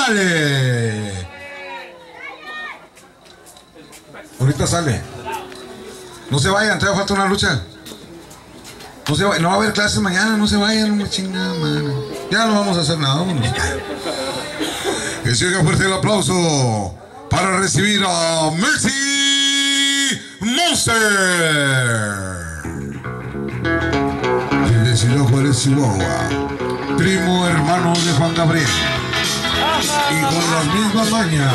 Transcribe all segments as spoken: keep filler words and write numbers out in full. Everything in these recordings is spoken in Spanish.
sale. Ahorita sale. No se vayan, todavía falta una lucha. No se vayan, no va a haber clases mañana, no se vayan, no me chingada, mano. Ya no vamos a hacer nada, vámonos. Que se oiga fuerte el aplauso para recibir a Mercy Monster. De Ciudad Juárez, Chihuahua, primo hermano de Juan Gabriel, y con las mismas mañas.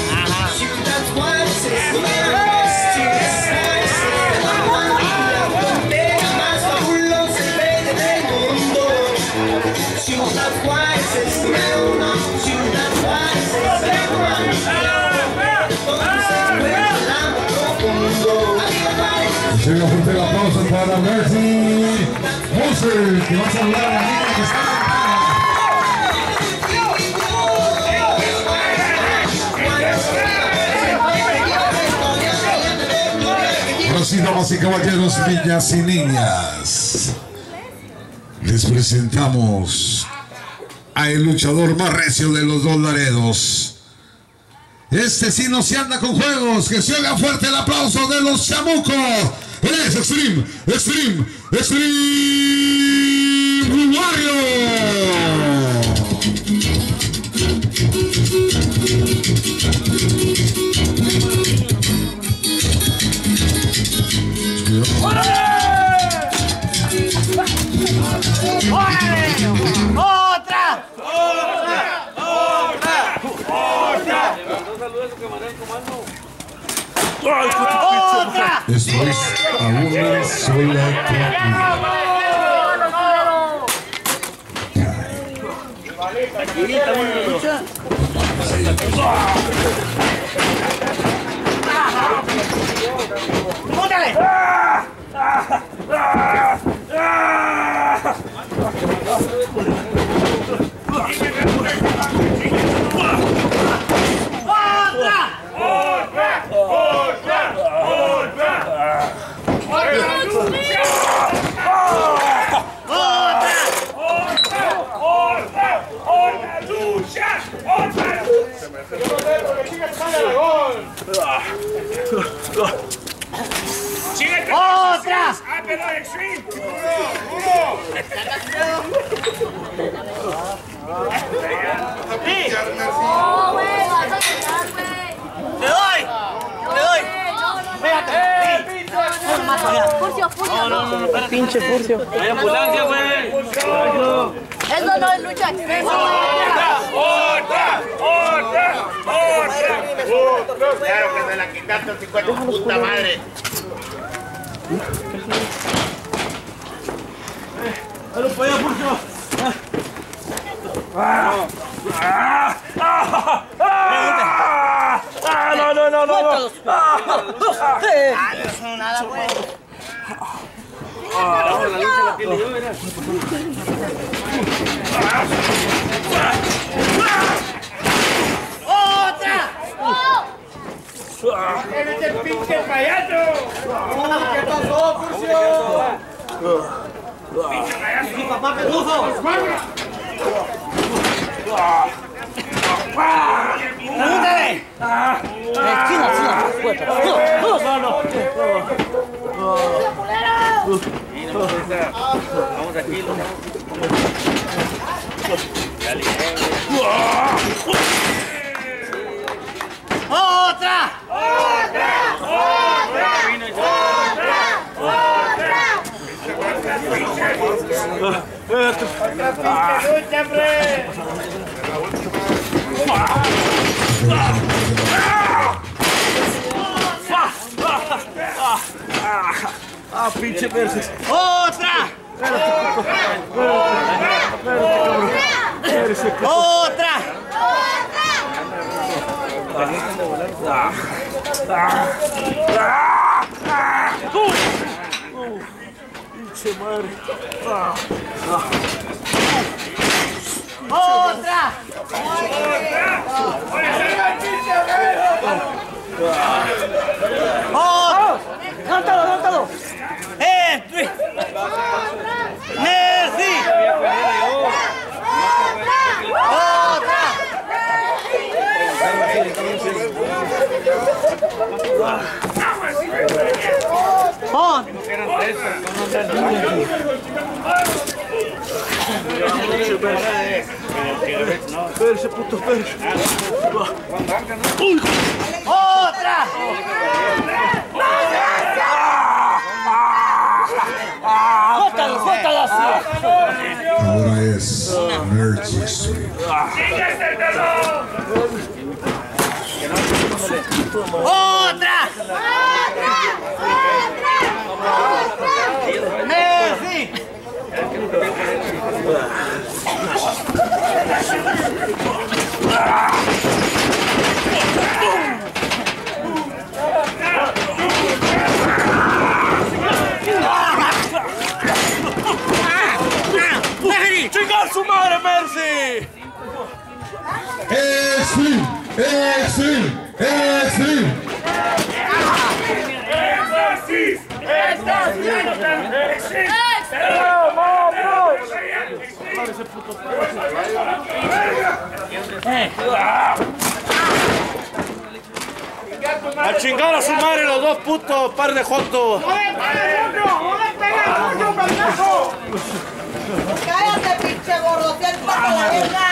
Se le fuerte el aplauso para Mercy Monster, que va a saludar a la niña que está sentada. Ahora sí, damas y caballeros, niñas y niñas, les presentamos a el luchador más recio de los dos Laredos. Este sí no se anda con juegos. Que se oiga fuerte el aplauso de los chamucos. Es Extreme, Extreme, Extreme Warrior. ¡Otra! ¡Otra! Esto es a una sola técnica. ¡Póngale! ¡Otra! ¡Ah, pero Extreme! ¡Le doy! ¡Le doy! ¡Espérate! Furcio, Furcio. No, no, no, espérate. Pinche Furcio. ¡Hay ambulancia, güey! Eso no es lucha extrema. ¡Otra! ¡Otra! ¡Otra! ¡Otra! Claro que me la quitaste, el cincuenta, puta madre. ¡Dale para allá, Furcio! ¡Ah, no, no, no, no! ¡Ah, no es nada, güey! ¡Ah, la lucha la tiene yo, mira! ¡Otra! ¡Eres el pinche payaso! ¿Qué pasó, Furcio? ¡Pinche payaso! ¡Mi papá Pedrujo! ¡Pregúntale! ¡Chino, chino! ¡No, no! Vamos aquí, loco. ¡Otra! ¡Otra! ¡Otra! ¡Otra! ¡Otra! ¡Otra lucha, hombre! ¡Ah, pinche Perses! ¡Otra! ¡Otra! ¡Pinche madre! ¡Otra! ¡Otra! ¡Cántalo, cántalo! ¡Eh! ¡Merci! ¡Otra! On. Perse, puto, perse. Otra. Jótalo, jótalo así. Ahora es Mercy Street. Otra. Merci. ¡Chingar su madre, Mercy! Extreme, Extreme, Extreme. A chingar a su madre los dos putos par de jotos. Cállate, pinche gordo, te has puesto la verga.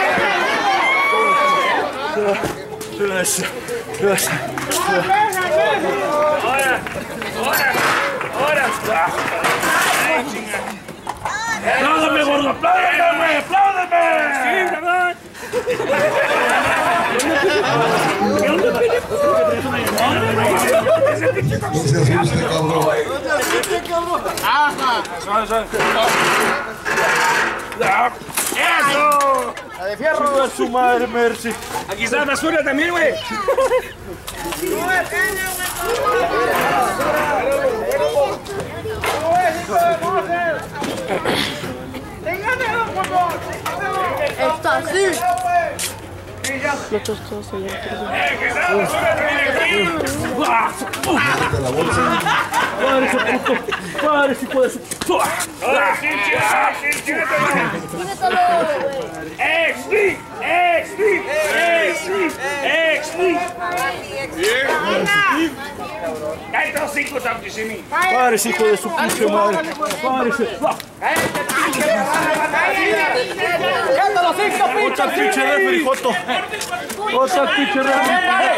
Ahora, ahora, ahora. ¡Apláudame, gordo! ¡Apláudame, güey! ¡Apláudame! ¡Sí, cabrón! No se asuste, cabrón. ¡Eso! ¡La de fierro! ¡A su madre, Mercy! Aquí está la basura también, güey. Está así. ¡Padre, ese puto! ¡Padre, ese hijo de su... ¡Exli! ¡Exli! ¡Exli! ¡Exli! ¡Cállate los cinco, Santísimi! ¡Padre, ese hijo de su pinche madre! ¡Padre, ese... ¡Cállate los cinco, ¡Otra pinche referee, Joto! ¡Otra pinche referee!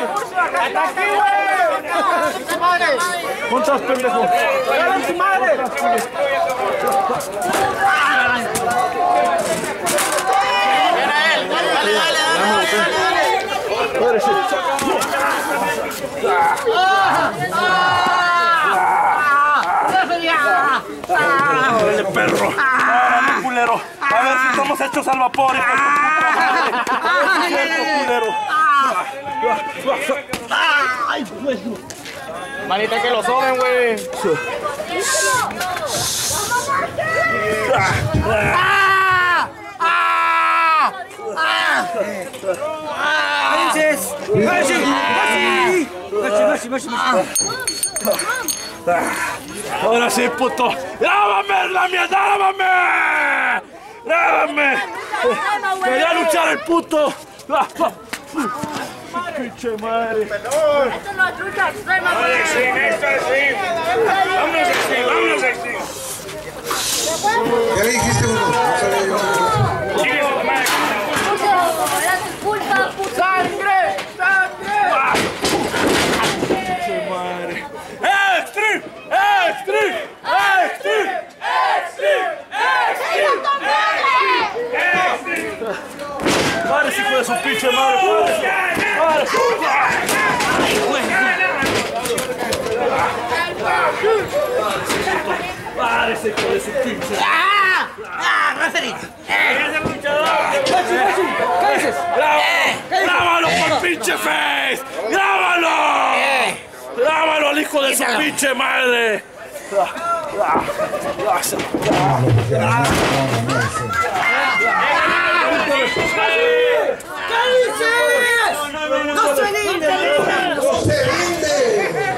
¿Cuántas pendejos? ¡Cállate su madre! Dale, dale, dale. ¡Dale, perro! ¡Dale, culero! A ver si estamos hechos al vapor, hijo de tu puta madre. culero! Manita que lo soben, güey. Ahora sí, puto. ¡Grábame, la mía! ¡Grábame! ¡Grábame! ¡Quería luchar el puto! ¡Pinche madre! Esto no es lucha extrema, güey. ¡Vámonos, Extreme! ¡Vámonos, Extreme! ¿Qué le dijiste, uno? No sabía yo. ¡Sigue su madre! Era tu culpa, puta. ¡Sangre! ¡Sangre! ¡Pinche madre! ¡Extreme! ¡Extreme! ¡Extreme! ¡Extreme! ¡Padre, hijo de su pinche madre! ¡Padre! ¡Padre, hijo de su pinche madre! ¡Ah! ¡Ah, referee! ¡Eres el luchador! ¡Grábalo por pinche face! ¡Grábalo! ¡Grábalo al hijo de su pinche madre! ¡No se rinde! ¡No se rinde!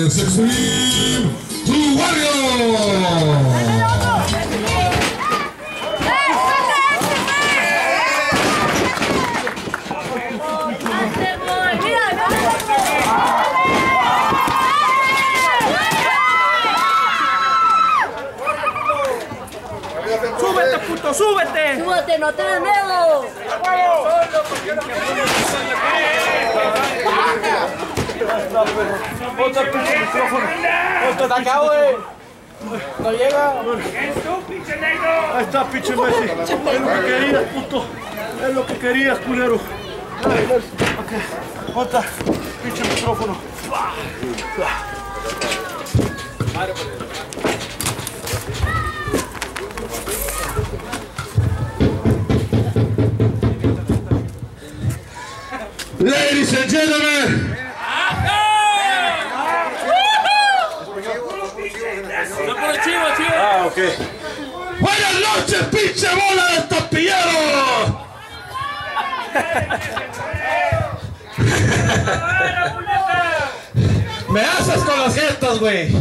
es Extreme True Warrior. ¡Súbete, puto, súbete! ¡Súbete, no tenés miedo! Otra pinche micrófono. ¡Está acá, güey! ¡No llega! Ahí está, pinche Messi. Es lo que querías, puto. Es lo que querías, culero. Ok. Otra pinche micrófono. Ladies and gentlemen, Ah, ok. buenas noches, pinche bola de estampilleros. Me haces con las jetas, güey.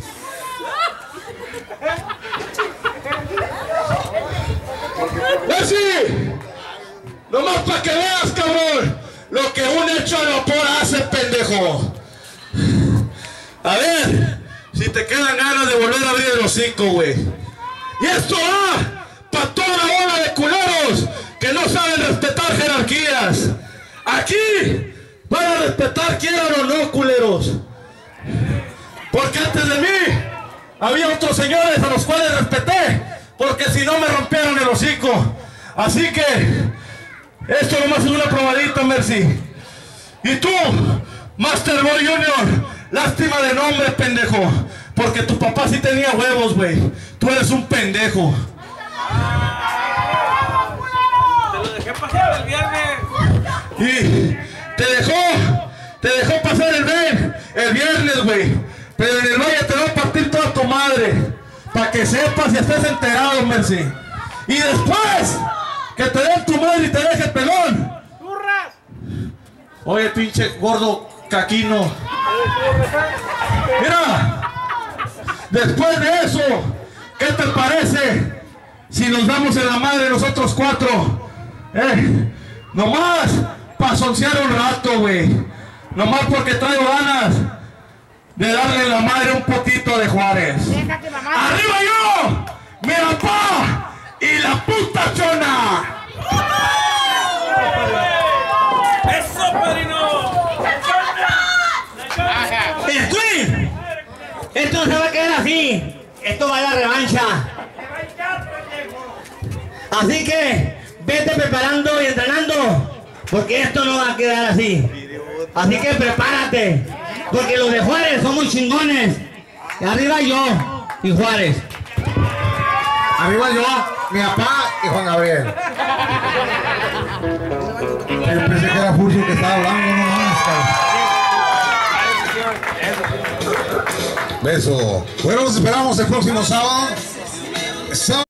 Messi, nomás para que veas, cabrón, lo que un hecho al vapor hace, pendejo. A ver, si te quedan ganas de volver a abrir el hocico, güey. Y esto va para toda la bola de culeros que no saben respetar jerarquías. Aquí van a respetar, quieran o no, culeros. Porque antes de mí había otros señores a los cuales respeté, porque si no me rompieron el hocico. Así que esto nomás es una probadita, Mercy. Y tú, Master Boy Junior, lástima de nombre, pendejo. Porque tu papá sí tenía huevos, güey. Tú eres un pendejo. ¡Te lo dejé pasar el viernes! Y te dejó, te dejó pasar el ven el viernes, güey. Pero en el valle te va a partir toda tu madre. Para que sepas y estés enterado, Mercy. Y después que te den tu madre y te deje el pelón. ¡Burras! Oye, pinche gordo caquino. Mira, después de eso, ¿qué te parece si nos damos en la madre nosotros cuatro? Eh, nomás para soncear un rato, güey. Nomás porque traigo ganas de darle en la madre un poquito de Juárez. ¡Arriba yo! ¡Mi papá! ¡Y la puta chona! ¡Eso, padrino! ¡Extreme! Esto no se va a quedar así. Esto va a la revancha. Así que vete preparando y entrenando, porque esto no va a quedar así. Así que prepárate, porque los de Juárez son muy chingones. Y arriba yo y Juárez. Arriba yo, mi papá y Juan Gabriel. Yo pensé que era Furcio que estaba hablando, no más, Beso. Bueno, nos esperamos el próximo sábado.